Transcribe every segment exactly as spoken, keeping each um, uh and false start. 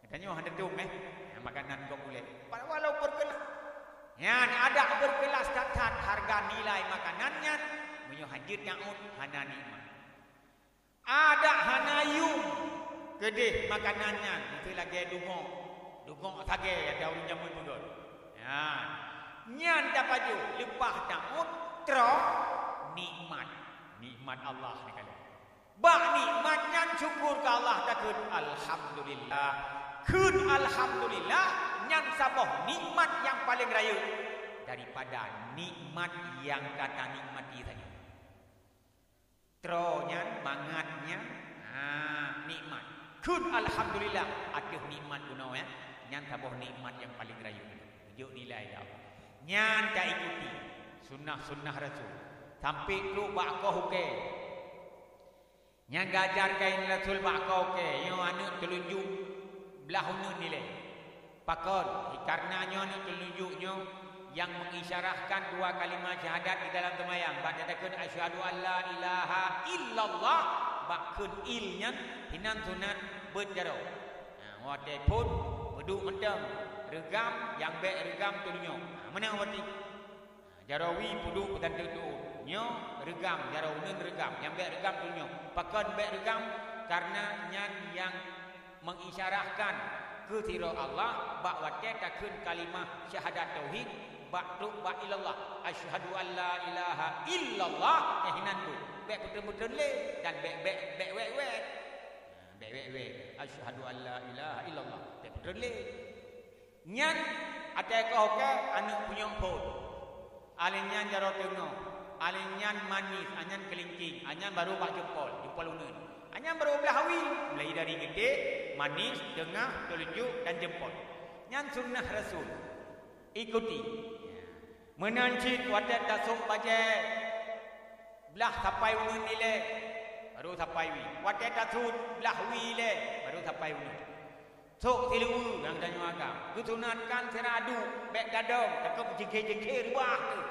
Tanya ada dong eh. Makanan kau boleh. Walau berkelas. Ya, ada berkelas tat harga nilai makanannya. Menyo hajit nyaut hana nikmat. Ada hanayum kedih makanannya. Itu lagi dungok. Dungok sage ada orang jamun juga. Ya. Nyan dapat ju lepas nyaut tro nikmat. Nikmat Allah ni kali. Bak nikmatnya syukur ke Allah takut alhamdulillah. Kun alhamdulillah nyan sabah nikmat yang paling raya daripada nikmat yang kata nikmati saja. Tronya mangatnya ah nikmat. Kun alhamdulillah aduh nikmat kuno ya. Nyan sabah nikmat yang paling raya. Juk nilai dah. Nyan tak ikuti sunnah-sunnah Rasul. Sampai lu bakau ke. Nyan gajar kain Rasul bakau ke. Yo anak telunjuk belah hunun nilai. Pakon karena nyonya telunjuknya yang mengisyarahkan dua kalimat syahadat di dalam sembahyang. Ba'dakan asyhadu alla ilaha illallah bakun ilnya hinan sunat berjaro. Nah, wate pun beduk mendem regam yang baik regam telunjuk. Nah, mana wati? Nah, jarawi beduk dan duduk. Nyo regam jarawun regam yang baik regam telunjuk. Pakon baik regam karena nyan yang mengisyarahkan kehadiran Allah bak wate takun kalimah syahadat tauhid bak tu bak ilallah asyhadu alla ilaha illallah yahinan tu bek betul-betul le dan bek bek bek wek wek bek wek wek asyhadu alla ilaha illallah bek betul le nyan ate ko ke anak punya pun alinyan jaro tengok alinyan manis anyan kelingking anyan baru bak jempol jempol unun hanya baru belah hawi mulai dari gede, manis, tengah, telunjuk dan jempol. Yang sunnah Rasul ikuti. Menancit wadat dasuk bajai belah sampai unun nilai baru sampai wi. Wadat dasuk belah wi le baru sampai unun. Sok tilu yang tanya agam. Kutunatkan seradu bek dadong takut jengke-jengke ruah tu.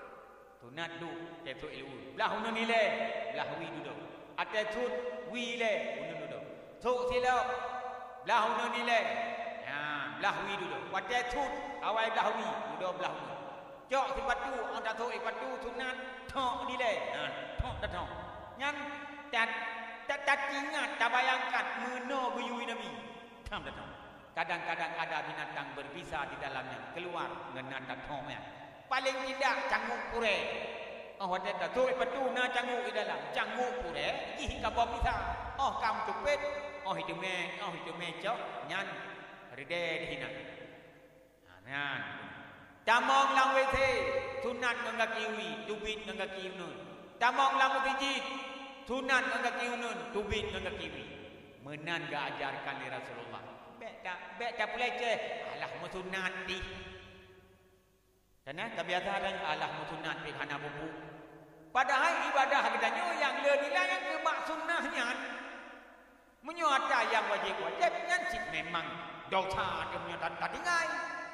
Tunat du tesuk ilmu. Belah unun nilai belah wi duduk. Ada tut wile unun duduk. Tuk silap belah unun nilai. Ya, belah wi duduk. Ada tut awal belah wi duduk belah unun. Jok si patu orang tak tuk patu sunat tok nilai. Ha, tok tak tok. Nyan tak tak tak ingat tak bayangkan meno buyui Nabi. Tam tak tok. Kadang-kadang ada binatang berbisa di dalamnya keluar ngenat tak tok ya. Paling tidak canguk pure. Oh ada dah tu patu na canguk di dalam canguk pure ih ka bom bisa oh kam tupet oh hidup me oh hidup me cok nyan rede dihina nyan tamong lang wete sunat ngga kiwi tubit ngga kiunun tamong lang tijit sunat ngga kiunun tubit ngga kiwi menan ga ajarkan li Rasulullah bek tak bek tak pelece alah musunat di karena kebiasaan Allah musunat di hana bubu. Padahal ibadah katanya yang lenila yang ke mak sunnahnya. Menyuata yang wajib-wajib yang sih memang dosa dia punya tadi ngai.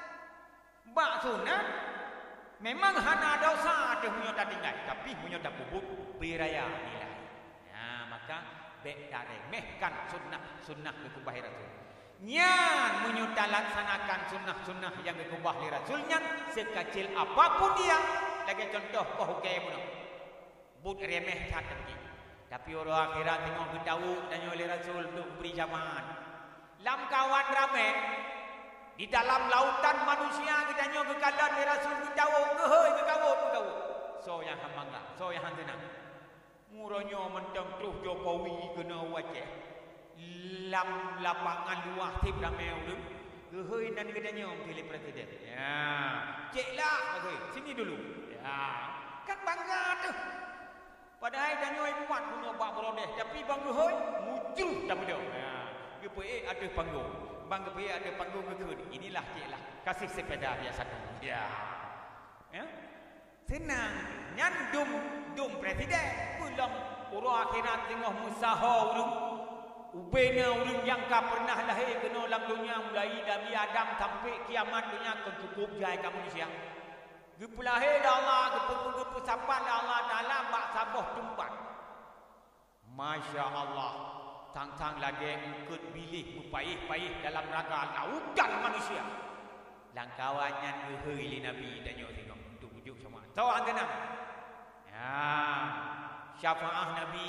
Bak sunnah memang hana dosa dia punya tadi ngai, tapi punya tak bubuk biraya nilai. Ya, maka bek tak remehkan sunnah sunnah kekubah Rasul. Nyan menyuta laksanakan sunnah-sunnah yang dikubah li Rasulnya sekecil apapun dia. Lagi contoh kau hukai pun. But remeh cat lagi. Tapi orang akhirat tengok beritahu dan oleh Rasul untuk beri zaman. Lam kawan ramai di dalam lautan manusia kita nyo kekalan li Rasul beritahu kehoi kekawut kekawut. So yang hamangga, so yang tenang. Muronyo mentang terus Jokowi kena wajah. Lam lapangan luah tip ramai urut gehoi dan gedanya pilih presiden ya ceklah okey sini dulu ya kan bangga tu padahal danoi buat punya bak berodeh tapi bang gehoi muncul dah bedo ya gepe ada panggung bang gepe ada panggung geged inilah ceklah kasih sepeda biasa ya ya senang nyan dum dum presiden pulang orang akhirat tengah musaha urut ubena orang yang tak pernah lahir kena dalam dunia mulai dari Adam sampai kiamat dunia kecukup jai kamu manusia. Gepu lahir dah Allah, gepu gepu sapan dah Allah Taala bak sabah tempat. Masya Allah. tang-tang lagi ngikut bilih mupaih-paih dalam raga lautan manusia. Langkawannya ngehei li Nabi tanya tengok untuk ujuk sama. Tahu anggenam. Ya, syafaah Nabi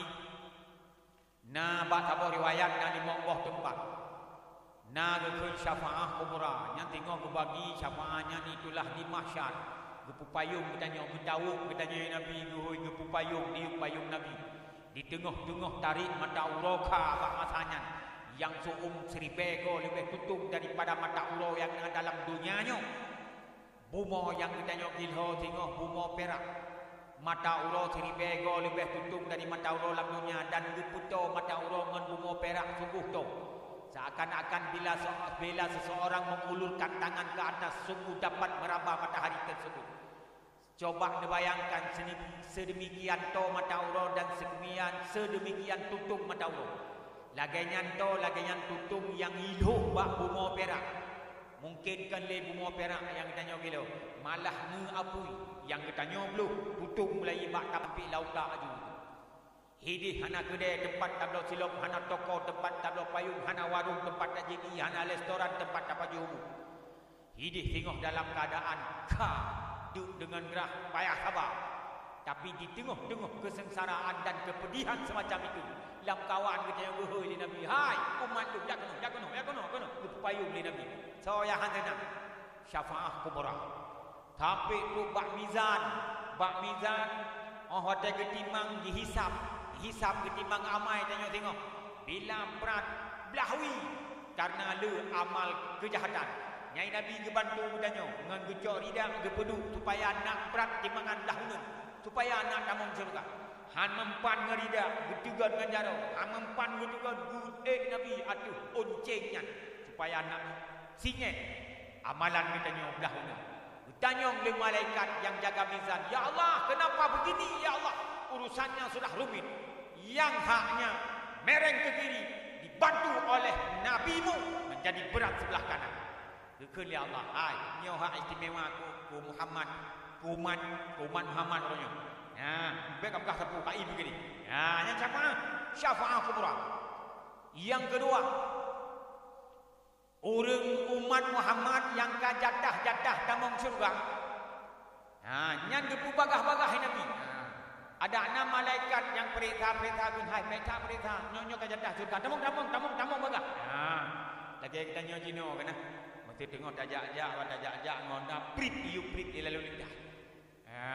na bak tabah riwayat na lima buah tempat. Na gekun syafaah kubra. Yang tengok berbagi syafaahnya ni itulah di mahsyar. Gepu payung bertanya gedawuk bertanya Nabi gehoi gepu payung di payung Nabi. Di tengah-tengah tarik mata uroka bak masanya. Yang suum seribego lebih tutup daripada mata uro yang ada dalam dunianya. Bumo yang bertanya gilho tengok bumo perak. Mata uro seribego lebih tutup dari mata uro dalam dunia. Dan geputo mata uro dengan bumo perak sungguh tu. Seakan-akan bila, bila seseorang mengulurkan tangan ke atas, sungguh dapat meraba matahari tersebut. Coba dibayangkan sedemikian to mata uro dan sedemikian sedemikian tutup mata uro. Lagainya to, lagainya tutup yang iluh bak bumo perak. Mungkin kan le bumo perak yang ditanya gilo. Malah ngeapui yang ditanya belum tutup mulai bak tapi lauta aju. Hidih hana kedai tempat tablo silop, hana toko tempat tablo payung, hana warung tempat tajidi, hana restoran tempat dapat jumu. Hidih tengok dalam keadaan ka duk dengan gerah payah sabar. Tapi di tengah-tengah kesengsaraan dan kepedihan semacam itu, lam kawan kita yang berhoi di Nabi, hai umat tu jak kono, jak kono, jak kono, kono, payung di Nabi. So ya hana syafaah kubra. Tapi tu bak mizan, bak mizan, oh hotel ketimang dihisap. Hisap ketimbang amai tengok-tengok. Bila berat belahwi karena le amal kejahatan. Nyai Nabi gebantu bertanya dengan gejok ridak gepeduk supaya nak berat timbangan dahulu. Supaya anak damang surga. Han mempan ngeridak getugan dengan jaro. Han mempan getugan good eh Nabi atuh oncengnya supaya anak singit amalan bertanya dahulu. Bertanya oleh malaikat yang jaga mizan. Ya Allah, kenapa begini ya Allah? Urusannya sudah rumit. Yang haknya mereng ke kiri dibantu oleh nabimu menjadi berat sebelah kanan. Dekul ya Allah, ai nyo hak istimewa ku, ku Muhammad, ku umat, ku umat Muhammad punya. Ya, baik apakah sepuh kai begini. Ya, yang syafaah, syafaah kubra. Yang kedua, orang umat Muhammad yang kajatah-jatah damang surga. Ha, nyan gepu bagah-bagah Nabi. Ada enam malaikat yang perintah-perintah bin hai, perintah-perintah nyonya ke jatah surga. Tamung, tamung, tamung, tamung bagah. Ha. Lagi kita nyonya jino kena. Mesti tengok tajak-jak, tajak-jak ngonda prit iu prit di lalu lidah. Ha.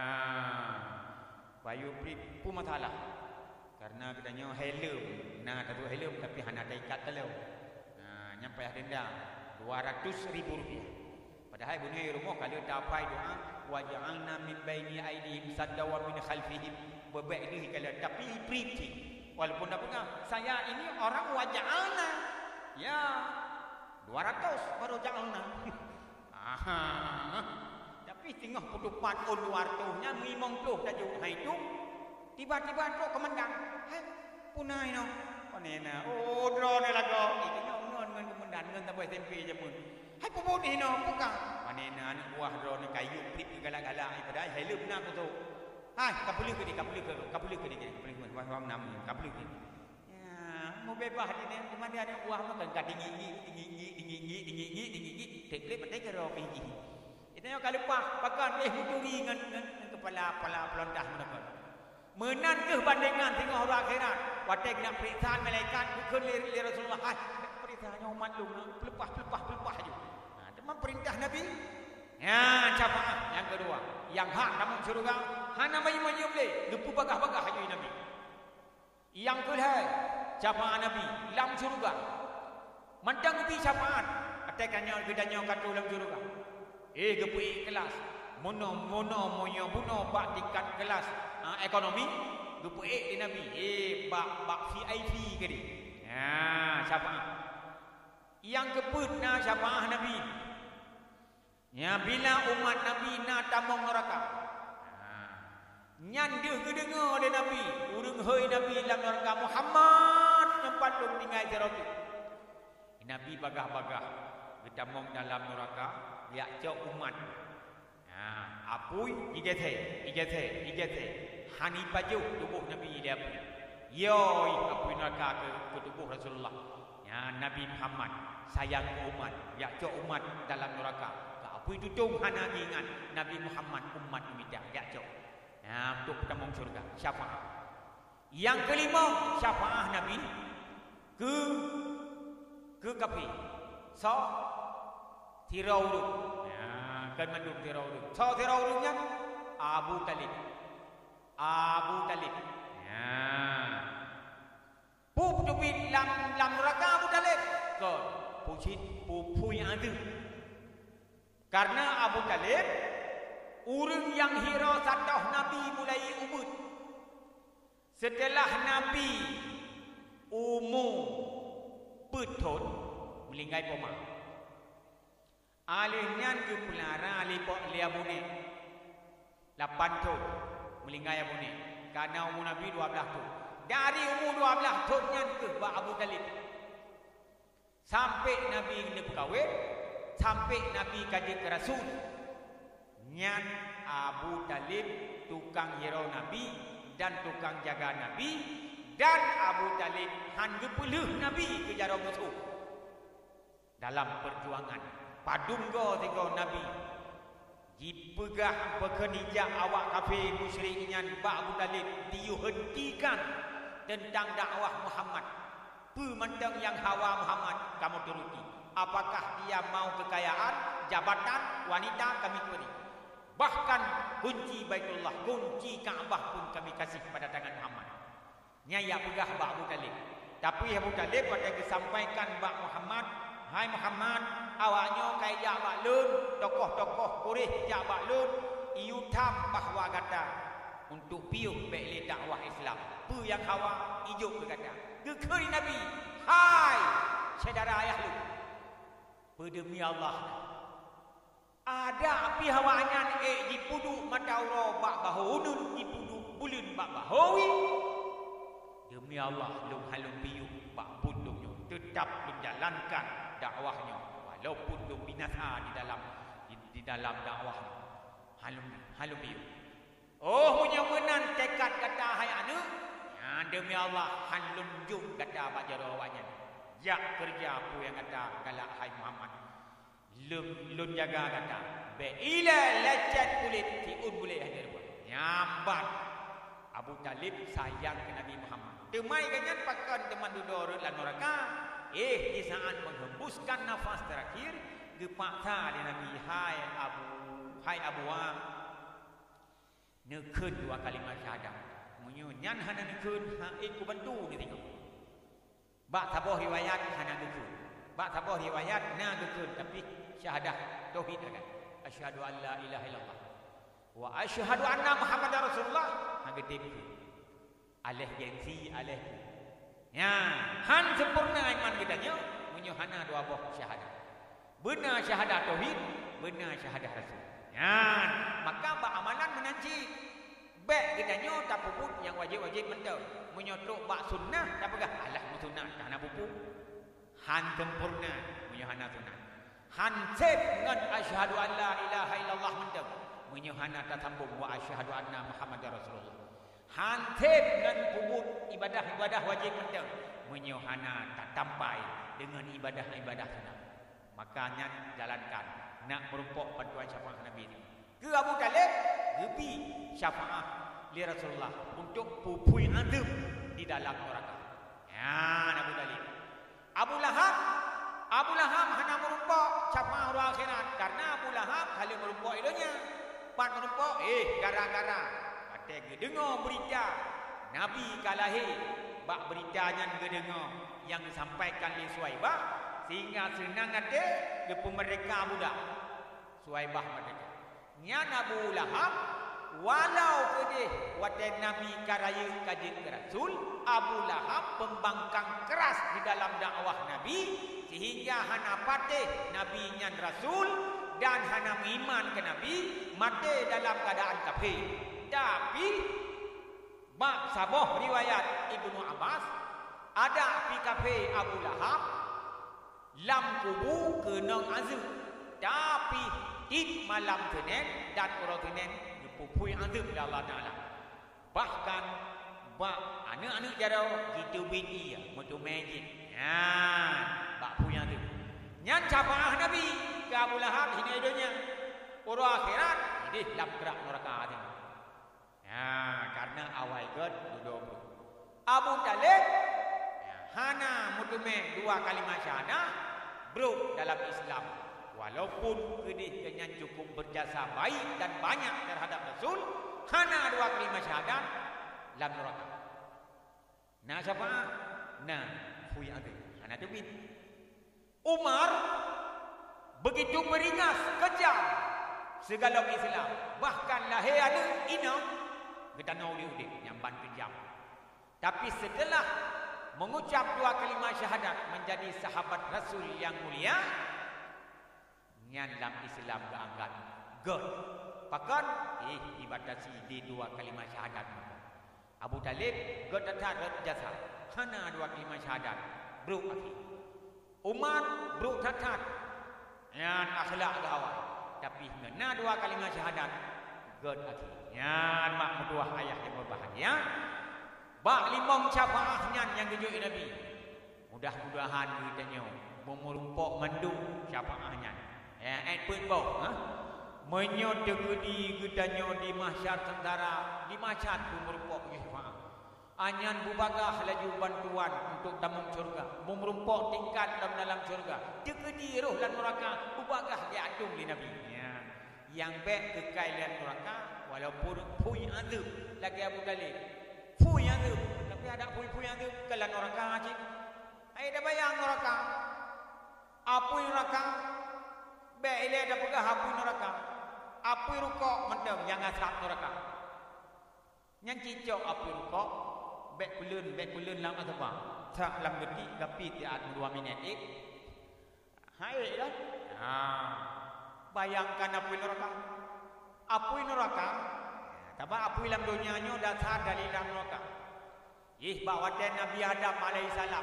Bayu prit pun masalah. Karena kita nyonya helm. Nah, satu helm tapi hana ikat kalau. Ha, nyampai denda dua ratus ribu rupiah. Padahal bunyi rumah kalau dapat doa waja'alna min baini aidihim sadda wa min khalfihim bebek ni kalau tapi priti walaupun dah pegang saya ini orang waja'alna ya dua ratus baru ja'alna aha tapi tengah putupan on dua ratus nya lima puluh tajuk hai tu tiba-tiba tu komandan hai punai no panena oh drone lago iki ngon ngon komandan ngon tambah tempe je mun hai pupu ni no bukan panena anak buah drone kayu plit galak-galak ai padahal helm nak tu hai kapuli ke ni kapuli ke kapuli ke ni kapuli ke faham nam kapuli ke ya mau bebas di ni mana ada buah makan kading tinggi tinggi tinggi tinggi tinggi tinggi tekle patai ke ro tinggi itu yang kalau pak pakan eh huduri dengan kepala kepala pelondah mereka menan ke bandingan tengok orang akhirat watek nak periksa malaikat bukan li Rasulullah hai perintahnya umat lu lepas lepas lepas aja nah teman perintah Nabi ya syafaat yang kedua yang hak dalam surga hana bayi mayum le gepu bagah-bagah aja Nabi yang kedua syafaat Nabi dalam surga mandang ubi syafaat atekannya gedanya katu dalam surga eh gepu kelas mono mono moyo buno bak tingkat kelas uh, ekonomi gepu eh di Nabi eh bak bak V I P ke ni ya syafaat yang keput na syafaat Nabi ya bila umat Nabi na tamong neraka nyan dia kedengar oleh Nabi urung hoi Nabi dalam neraka Muhammad nyempat dong tinggal jeroti Nabi bagah-bagah ketamong dalam neraka ya cok umat ha apui igete igete igete hani baju tubuh Nabi dia pun Yoi api neraka ke, ke tubuh Rasulullah. Ya, Nabi Muhammad sayang ke umat, ya cok umat dalam neraka. Ka api tutung hana ingat Nabi Muhammad umat umidah, ya cok. Ya, untuk pertama surga syafaat. Yang kelima syafaat Nabi ke ke kapi. So tirau du. Ya, kan mandum tirau du. So tirau dunya Abu Talib. Abu Talib. Ya. Pup tu bin lam lam neraka Abu Talib. Ko pucit pupui ada. Karena Abu Talib orang yang hira sadah Nabi mulai umur. Setelah Nabi umur petun melinggai poma. Alihnya ke pelara alih pok liabune. Lapan tu melinggai abune. Karena umur Nabi dua belas tu. Dari umur dua belas tahunnya ke Abu Talib. Sampai Nabi ini berkahwin, sampai Nabi kaji ke Rasul. Nyan Abu Talib tukang hero Nabi dan tukang jaga Nabi, dan Abu Talib hanya peluh Nabi ke jara musuh. Dalam perjuangan padunggo tiga Nabi dipegah pekenijak awak kafir musyriknya Abu Talib dihentikan tentang dakwah Muhammad. Pemandang yang hawa Muhammad kamu turuti. Apakah dia mau kekayaan, jabatan, wanita, kami beri. Bahkan kunci Baitullah, kunci Kaabah pun kami kasih pada tangan Muhammad. Nyaya pegah Abu Talib. Tapi Abu Talib pada disampaikan Mbak Muhammad, hai Muhammad, awaknya kayak jak baklun, tokoh-tokoh Quraisy jak baklun, iu tam bahwa kata untuk piuk beli dakwah Islam. Pu yang hawa ijuk berkata, gekeri Nabi, hai saudara ayah lu. Berdemi Allah, ada api hawanya eh dipudu matauro bak bahunun dipudu bulun bak bahawi. Demi Allah, lu halum piuk bak pundungnya tetap menjalankan dakwahnya walaupun lu binasa di dalam di, di dalam dakwahnya. Halum halum piuk. Oh punya menan tekad kata hai anu. Ya demi Allah halum jum kata bak jaro awaknya. Ya kerja apa yang kata galak hai Muhammad. Lum lum jaga kata. Be ila lacat kulit tiun boleh hadir. Nyambat. Abu Talib sayang ke Nabi Muhammad. Temai kanyan pakan teman dudor lan neraka. Eh di saat menghembuskan nafas terakhir gepaksa di Nabi hai Abu hai Abu Wam. Nekun dua kalimat syahadat. Munyo nyan hana nekun ha iku bantu ni tengok. Bak taboh riwayat hana nekun. Bak taboh riwayat na nekun tapi syahadah tauhid kan. Asyhadu an la ilaha illallah wa asyhadu anna Muhammadar Rasulullah. Ha gede nekun. Aleh gengsi aleh. Ya, han sempurna iman kita nya munyo hana dua boh syahadah. Benar syahadah tauhid, benar syahadah Rasul. Ya, maka bak amalan menanci. Baik kita nyo tak puput yang wajib-wajib mentau. Menyotok bak sunnah tak pegah. Alah sunnah tak nak puput. Han sempurna munyo hana sunnah. Han sep ngan asyhadu an la ilaha illallah mentau. Munyo hana tak sambung wa asyhadu anna Muhammadar Rasulullah. Han sep ngan puput ibadah-ibadah wajib mentau. Munyo hana tak tampai dengan ibadah-ibadah sunnah. Makanya jalankan nak merumpok bantuan syafaat Nabi ini. Ke Abu Talib gebi syafaat li Rasulullah untuk pupui adem di dalam neraka. Ya Abu Talib. Abu Lahab Abu Lahab hana merumpok syafaat hari akhirat karena Abu Lahab kali merumpok idonya. Pan merumpok eh gara-gara kata dengar berita Nabi kalahi bak beritanya dengar yang disampaikan li Suhaibah sehingga senang kata depu mereka budak Suhaibah mereka. Nya Abu Lahab walau kedih wate Nabi karaya kaji ke Rasul, Abu Lahab pembangkang keras di dalam dakwah Nabi sehingga hana patih Nabi nyan Rasul dan hana iman ke Nabi mati dalam keadaan kafir. Tapi bab saboh riwayat Ibnu Abbas ada pi kafir Abu Lahab lam kubu ke nang azab tapi id malam tenen dan orang tenen dipupui azab oleh Allah Taala. Bahkan Ba anak-anak jaro gitu binti ya, moto magic. Ya, bak punya tu. Nyan capaah Nabi ke Abu Lahab hina idonya. Orang akhirat ini dalam gerak neraka tu. Ya, karena awal god duduk. Abu Talib ya, hana mutume dua kalimat syahadah bro dalam Islam. Walaupun kedih dengan cukup berjasa baik dan banyak terhadap Rasul, hana dua kalimat syahadat dalam neraka. Nah siapa? Nah, Hui Abi. Hana tu bin. Umar begitu beringas, kejam segala Islam. Bahkan lahir ada ina kita tahu dia udik yang ban kejam. Tapi setelah mengucap dua kalimat syahadat menjadi sahabat Rasul yang mulia, nyan dalam Islam keangkat god. Pakan eh ibatasi di dua kalimat syahadat. Abu Talib god tatat jasa. Hana dua kalimat syahadat. Bro akhi. Umar bro tatat. Nyan akhlak gawai. Tapi ngena dua kalimat syahadat god akhi. Nyan mak mutuah ayah yang berbahagia. Bak limong syafaah nyan yang tujuh Nabi. Mudah-mudahan kita nyo memerumpok mendung syafaah nyan. Ya, et pun bau, ha? Menyot tegedi gedanyo di mahsyar tentara, di mahsyar pun merumpok syafaah. Anyan bubagah laju bantuan untuk damung syurga, memerumpok tingkat dalam dalam syurga. Tegedi roh dan neraka, bubagah dia adung di Nabi. Ya. Yang baik kekal dan neraka walaupun puy azab lagi Abu Talib. Puy azab, tapi ada puy-puy azab kelan neraka cik. Ai dah bayang neraka. Apa neraka? Baik ile dah pegah api neraka. Api rukuk mendem yang asap neraka. Yang cicok api rukuk, baik kulun, baik kulun lam atau tak lam geti tapi tiada dua minit ik. Hai dah. Ha. Bayangkan api neraka. Api neraka. Tapi api lam dunia nyo dasar dari dalam neraka. Ih bawa Nabi Adam alaihissalam.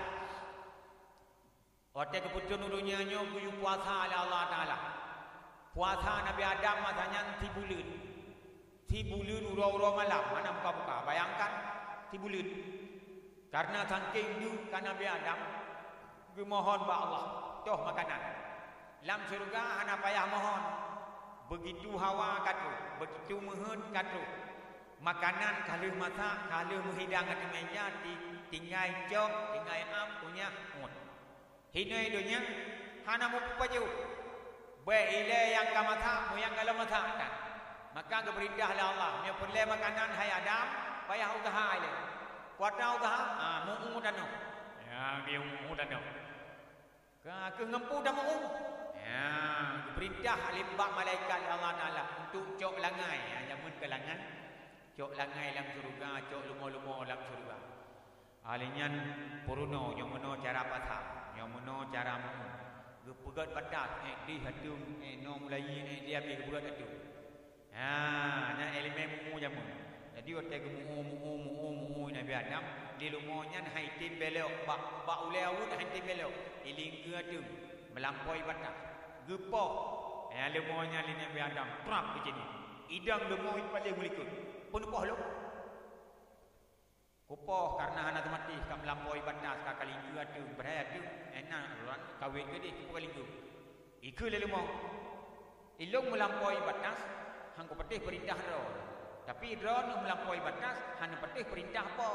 Waktu keputusan dunia nyo kuyu puasa oleh Allah Taala. Puasa Nabi Adam masanya ti bulan. Ti bulan ura-ura malam mana buka-buka. Bayangkan ti bulan. Karena saking du kan Nabi Adam gemohon ba Allah, toh makanan. Lam surga hana payah mohon. Begitu hawa katu, begitu mehut katu. Makanan kalau masak, kalau menghidang kat meja tinggal jok, tinggal am punya mut. Hina idonya hana mu paju. Baik ile yang kamata mu yang kalau masak kan. Maka keperintah oleh Allah, nya perle makanan hai Adam, payah usaha ile. Kuatau usaha, ah mu mu dan no. Ya, dia mu dan no. Ka ke ngempu dan mu. Ya, keperintah limbak malaikat Allah Taala untuk cok langai, ya jamun ke langan. Cok langai dalam surga, cok lumo-lumo dalam surga. Alinyan puruno yang meno cara pasal. Yang mana cara mu gepegat batas eh di hadung eh no mulai eh dia ambil gepegat hadung. Ha, na elemen mu jamu. Jadi waktu gemu mu mu mu Nabi Adam di lumonya hai tim belok bak bak ulewut hai tim belok. Iling ke hadung melampaui batas. Gepoh eh lumonya li Nabi Adam trap ke sini. Idang lumo paling mulikut. Pun poh lo. Kupoh karena anak mati kat melampaui batas kat kali itu ada beraya tu enak orang kahwin ke dia kupoh kali itu iku lalu mau ilung melampaui batas hang ku petih perintah ro tapi ro nu melampaui batas hang petih perintah apa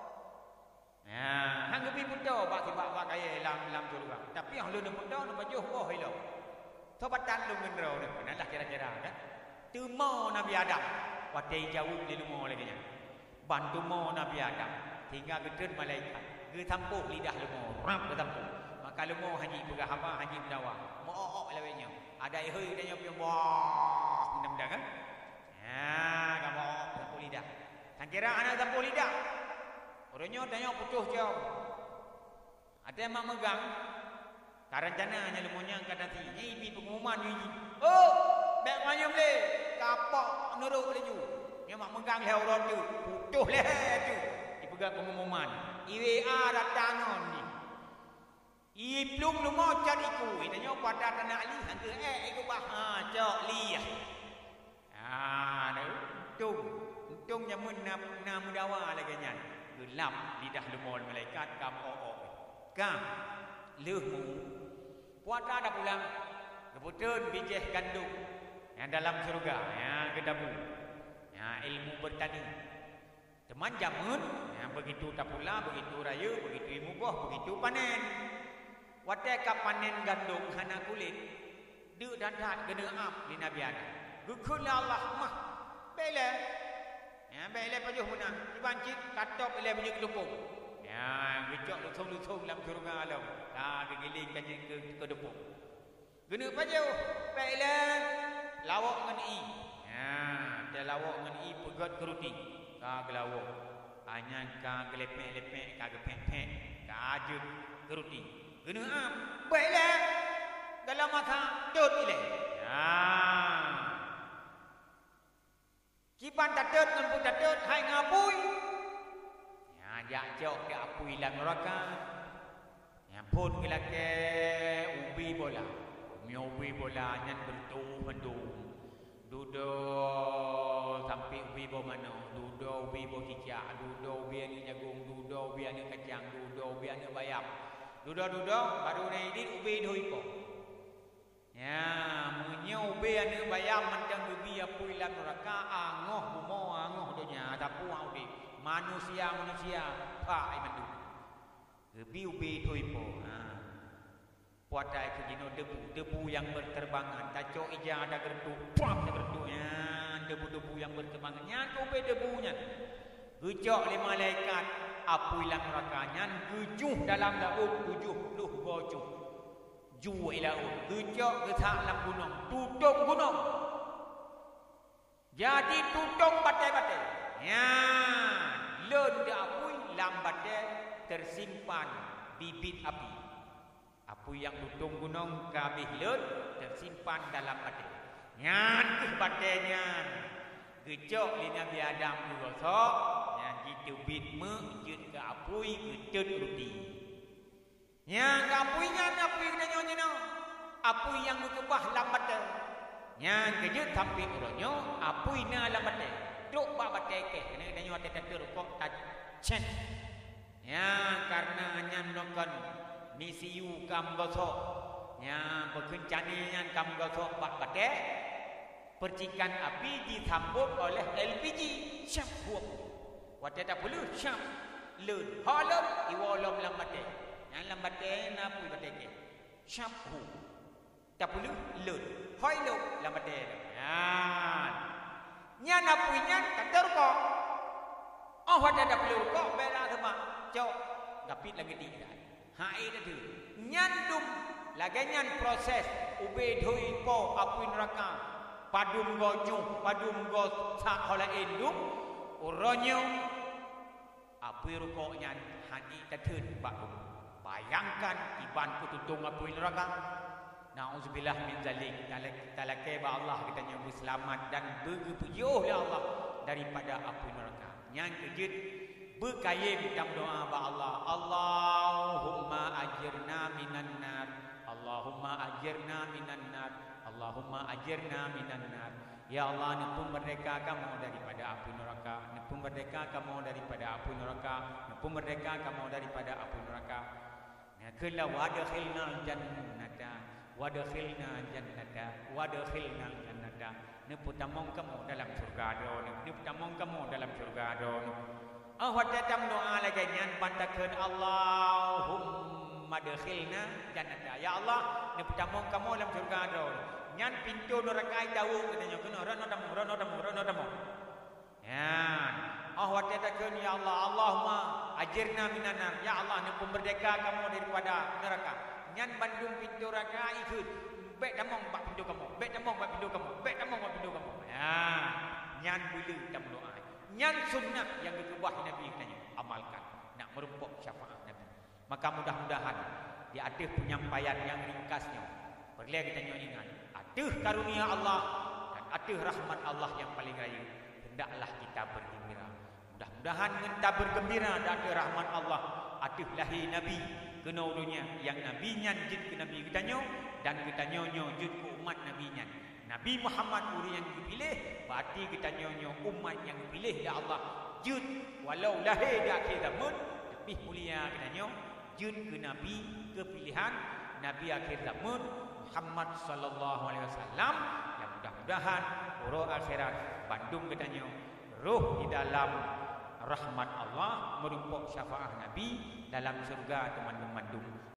nah hang gebi puto bak sebab bak kaya lam lam surga tapi hang lu nu puto nu bajuh boh ilo tobatan lu ngen ro nah kira-kira kan tu mau Nabi Adam watai jauh di lumo lagi nya bantu mo Nabi Adam hingga gedun malaikat ge tampuh lidah lumo rap ge tampuh maka lumo haji pegah haba haji mendawa mook lawenya ada ehoi dia punya wah ndam kan ya kamu tampuh lidah kan kira anak tampuh lidah orangnya tanya putus jauh ada yang mak megang karencana hanya lumonya angkat nanti ini pengumuman ini oh bek maju boleh kapok nurut laju yang mak megang leh orang tu putuh leh tu dipegang pengumuman I W A datang ni I plum lu mau cari ku tanya pada tanah ali hangke eh iku bah ha cok li ah tu tung tung nyamun na na mudawa lagi nyan gelap lidah lemon malaikat kam oo kam lehmu puasa dah pulang kebetulan bijih gandum yang dalam surga ya gedabu ya ilmu bertani teman jamun ya begitu tak pula begitu raya begitu ilmu buah begitu panen watai ka panen gandum hana kulit duk dan dat kena ap di nabi ada gukul Allah mah bela ya bela pajuh punah dibancit katop bela punya kelupung ya gecok lutung-lutung dalam surga alam ha kegiling kaji ke ke depung guna pajuh bela lawak dengan i ya dia lawak dengan i pegot keruti ka gelawak hanya ka gelepek-lepek ka gepek-pek ka ajut keruti guna ap bela dalam mata dot ile ya kipan tadet ngan pun tadet hai ngapui ya jak jok ke apui lan neraka ya pun kelake ubi bola mi ubi bola nyan bertu mendu dudo sampai ubi bo mano dudo ubi bo kicak dudo ubi ni jagung dudo ubi ni kacang dudo ubi ni bayam dudo dudo baru ni dit ubi doi po ya menyau be ane bayam macam ubi apui lan neraka angoh bumo angoh donya tapu audi manusia manusia pa ai mandu ubi ubi doi po ha puatai ke jino debu debu yang berterbangan taco ija ada gerdu pam ada gerdunya debu-debu yang berterbangan nya ubi debunya gejok le malaikat apui lan neraka nyan tujuh dalam laut tujuh puluh bojuh jua ilaut gejok ke dalam gunung tutung gunung jadi tutung batai-batai ya len dia apui lambatnya tersimpan bibit api apui yang tutung gunung kabih len tersimpan dalam batai nyan ke batainya gejok li Nabi Adam gosok ya gitu bit me jut ke apui gedet rudi nya apui nya apui kena nyonya no apui yang berkebah lambat nya kejut sampai uronyo apui na lambat duk ba batai ke kena kena nyonya teteter kok tacen nya karena nya nokon misiu kam gosok nya bekencani nya kam gosok ba batai percikan api disambut oleh L P G syap buak wadah tak perlu syap len halem iwalom lambat yang lambat na pui bateke syap hu tak perlu len hoi lo lambat ya nya na pui nya kater ko oh wadah tak perlu ko bela sama cok gapit lagi tidak hai dah tu nyandum lagi nyan proses ube doi po apui neraka padum goju padum go sak hola indum uronyo apui rukoknya hani tatun bakum bayangkan iban kututung apui neraka nauzubillah min zalik talake ba Allah kita nyabu selamat dan berpujuh ya Allah daripada apui neraka yang kejut berkayim dalam doa ba Allah Allahumma ajirna minan nar Allahumma ajirna minan nar Allahumma ajirna minan nar ya Allah nepung merdeka kamu daripada api neraka nepung merdeka kamu daripada api neraka nepung merdeka kamu daripada api neraka ya kala wadkhilna jannata wadkhilna jannata wadkhilna jannata nepung tamong kamu dalam surga do nepung tamong kamu dalam surga do ah wada tam doa lagi nyan pantakeun Allahumma adkhilna jannata ya Allah nepung tamong kamu dalam surga do nyan pintu neraka jauh katanya kena rono damu rono damu rono damu ya ah wada takeun ya Allah Allahumma ajirna minan nar ya Allah nepung merdeka kamu daripada neraka nyan bandung pintu neraka ikut baik damong bak pintu kamu baik damong bak pintu kamu baik damong bak pintu kamu ya nyan bila dalam doa nyan sunnah yang dikubah Nabi katanya amalkan nak merumpuk syafaat Nabi maka mudah-mudahan di atas penyampaian yang ringkasnya perlu kita ingat aduh karunia Allah dan aduh rahmat Allah yang paling raya hendaklah kita bergembira mudah-mudahan kita bergembira dan aduh rahmat Allah aduh lahir Nabi kena dunia yang Nabi nyan jid ke Nabi kita nyo dan kita nyonyo jid ke umat Nabi nyan Nabi Muhammad uri yang dipilih berarti kita nyonyo umat yang dipilih ya Allah jud walau lahir di akhir zaman lebih mulia katanya jud ke nabi kepilihan nabi akhir zaman Muhammad sallallahu alaihi wasallam yang mudah-mudahan roh akhirat bandung katanya roh di dalam rahmat Allah merumpok syafaat nabi dalam surga teman-teman